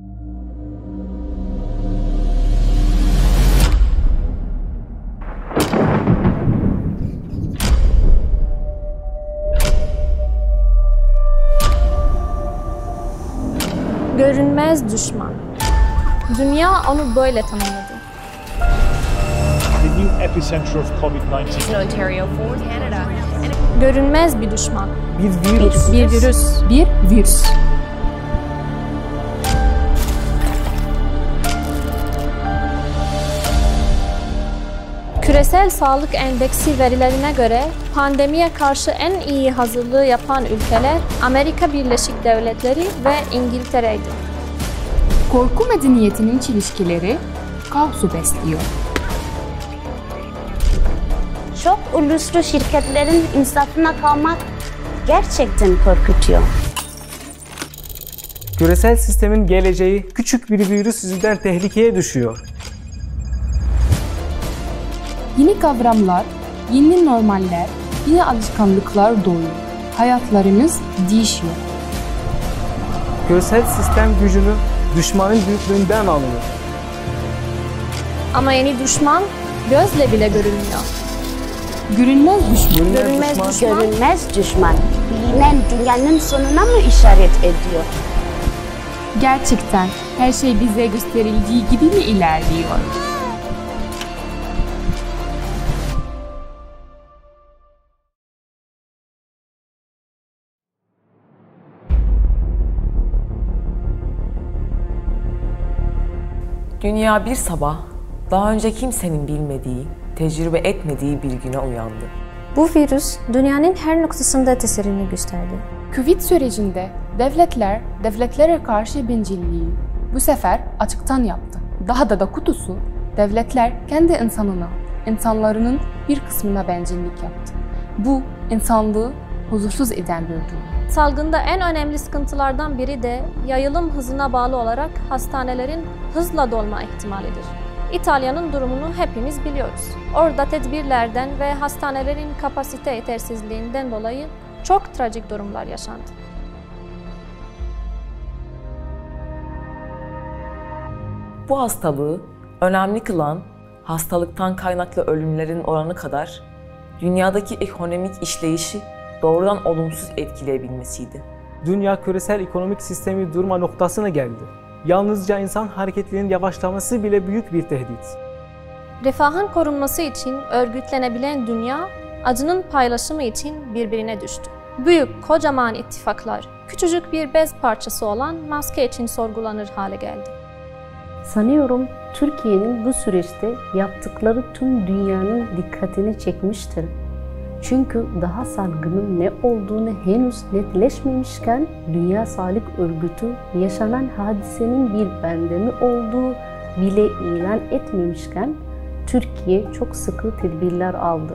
Görünmez düşman. Dünya onu böyle tanımladı. The new epicenter of COVID-19. In Ontario, for Canada. Görünmez bir düşman. Bir virüs. Bir virüs. Bir virüs. Küresel Sağlık Endeksi verilerine göre pandemiye karşı en iyi hazırlığı yapan ülkeler Amerika Birleşik Devletleri ve İngiltere'ydi. Korku medeniyetinin çelişkileri kaosu besliyor. Çok uluslu şirketlerin insafına kalmak gerçekten korkutuyor. Küresel sistemin geleceği küçük bir virüs yüzünden tehlikeye düşüyor. Yeni kavramlar, yeni normaller, yeni alışkanlıklar doğuyor. Hayatlarımız değişiyor. Küresel sistem gücünü düşmanın büyüklüğünden alıyor. Ama yeni düşman gözle bile görülmüyor. Görünmez düşman. Görünmez düşman, bilinen dünyanın sonuna mı işaret ediyor? Gerçekten her şey bize gösterildiği gibi mi ilerliyor? Dünya bir sabah, daha önce kimsenin bilmediği, tecrübe etmediği bir güne uyandı. Bu virüs dünyanın her noktasında tesirini gösterdi. Covid sürecinde devletler, devletlere karşı bencilliği bu sefer açıktan yaptı. Daha da kutusu, devletler kendi insanlarının bir kısmına bencillik yaptı. Bu, insanlığı huzursuz eden bir durum. Salgında en önemli sıkıntılardan biri de yayılım hızına bağlı olarak hastanelerin hızla dolma ihtimalidir. İtalya'nın durumunu hepimiz biliyoruz. Orada tedbirlerden ve hastanelerin kapasite yetersizliğinden dolayı çok trajik durumlar yaşandı. Bu hastalığı önemli kılan hastalıktan kaynaklı ölümlerin oranı kadar dünyadaki ekonomik işleyişi doğrudan olumsuz etkileyebilmesiydi. Dünya küresel ekonomik sistemi durma noktasına geldi. Yalnızca insan hareketlerinin yavaşlaması bile büyük bir tehdit. Refahın korunması için örgütlenebilen dünya, acının paylaşımı için birbirine düştü. Büyük, kocaman ittifaklar, küçücük bir bez parçası olan maske için sorgulanır hale geldi. Sanıyorum Türkiye'nin bu süreçte yaptıkları tüm dünyanın dikkatini çekmiştir. Çünkü daha salgının ne olduğunu henüz netleşmemişken Dünya Sağlık Örgütü yaşanan hadisenin bir pandemi olduğu bile ilan etmemişken Türkiye çok sıkı tedbirler aldı.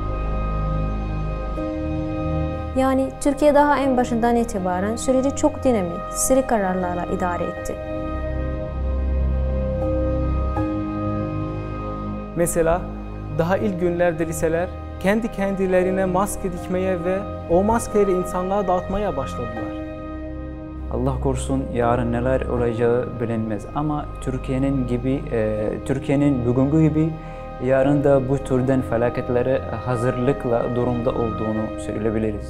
Yani Türkiye daha en başından itibaren süreci çok dinamik, seri kararlarla idare etti. Mesela daha ilk günlerde liseler kendi kendilerine maske dikmeye ve o maskeleri insanlığa dağıtmaya başladılar. Allah korusun yarın neler olacağı bilinmez ama Türkiye'nin bugünkü gibi yarın da bu türden felaketlere hazırlıkla durumda olduğunu söyleyebiliriz.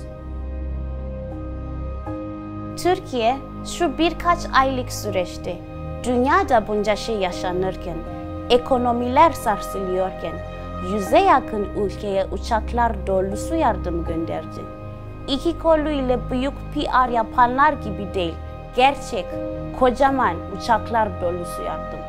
Türkiye şu birkaç aylık süreçte dünyada bunca şey yaşanırken, ekonomiler sarsılıyorken, 100'e yakın ülkeye uçaklar dolusu yardım gönderdi. İki kolu ile büyük PR yapanlar gibi değil, gerçek, kocaman uçaklar dolusu yardım.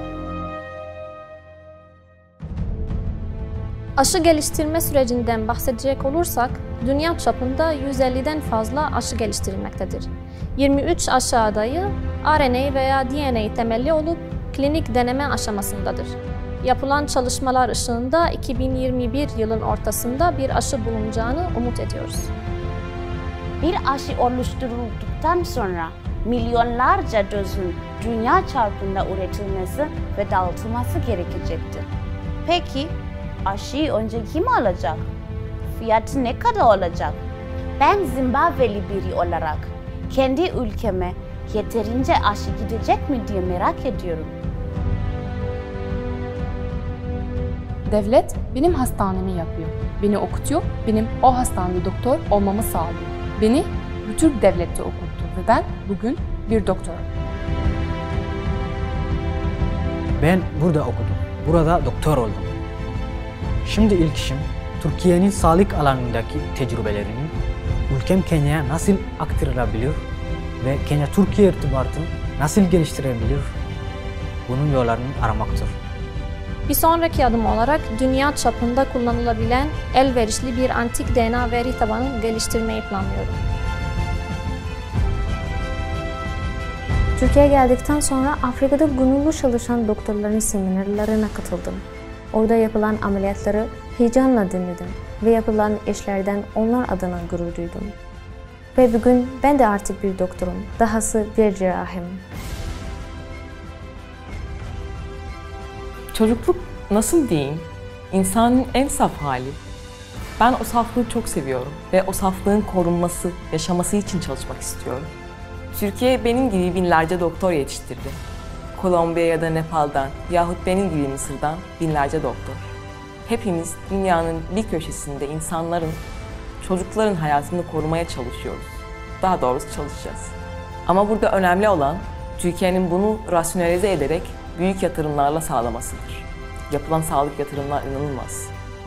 Aşı geliştirme sürecinden bahsedecek olursak, dünya çapında 150'den fazla aşı geliştirilmektedir. 23 aşı adayı RNA veya DNA temelli olup klinik deneme aşamasındadır. Yapılan çalışmalar ışığında 2021 yılın ortasında bir aşı bulunacağını umut ediyoruz. Bir aşı oluşturulduktan sonra milyonlarca dozun dünya çapında üretilmesi ve dağıtılması gerekecektir. Peki aşıyı önce kim alacak? Fiyatı ne kadar olacak? Ben Zimbabweli biri olarak kendi ülkeme yeterince aşı gidecek mi diye merak ediyorum. Devlet benim hastanemi yapıyor. Beni okutuyor, benim o hastanede doktor olmamı sağlıyor. Beni bu Türk devleti okuttu ve ben bugün bir doktorum. Ben burada okudum, burada doktor oldum. Şimdi ilk işim Türkiye'nin sağlık alanındaki tecrübelerini ülkem Kenya'ya nasıl aktarılabilir ve Kenya-Türkiye irtibatını nasıl geliştirebilir, bunun yollarını aramaktır. Bir sonraki adım olarak dünya çapında kullanılabilen elverişli bir antik DNA veri tabanı geliştirmeyi planlıyorum. Türkiye'ye geldikten sonra Afrika'da gönüllü çalışan doktorların seminerlerine katıldım. Orada yapılan ameliyatları heyecanla dinledim ve yapılan işlerden onlar adına gurur duydum. Ve bugün ben de artık bir doktorum, dahası bir cerrahim. Çocukluk nasıl diyeyim? İnsanın en saf hali. Ben o saflığı çok seviyorum ve o saflığın korunması, yaşaması için çalışmak istiyorum. Türkiye benim gibi binlerce doktor yetiştirdi. Kolombiya ya da Nepal'dan yahut benim gibi Mısır'dan binlerce doktor. Hepimiz dünyanın bir köşesinde insanların, çocukların hayatını korumaya çalışıyoruz. Daha doğrusu çalışacağız. Ama burada önemli olan Türkiye'nin bunu rasyonalize ederek büyük yatırımlarla sağlamasıdır. Yapılan sağlık yatırımlar inanılmaz.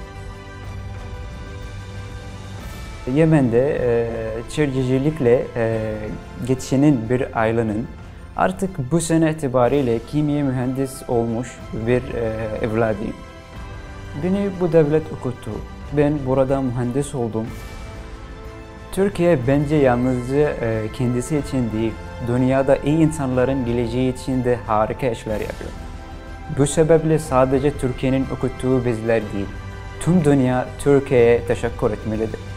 Yemen'de çevrecilikle geçinen bir ailenin artık bu sene itibariyle kimya mühendis olmuş bir evladıyım. Beni bu devlet okuttu. Ben burada mühendis oldum. Türkiye bence yalnızca kendisi için değil, dünyada iyi insanların geleceği için de harika işler yapıyor. Bu sebeple sadece Türkiye'nin okuttuğu bizler değil, tüm dünya Türkiye'ye teşekkür etmelidir.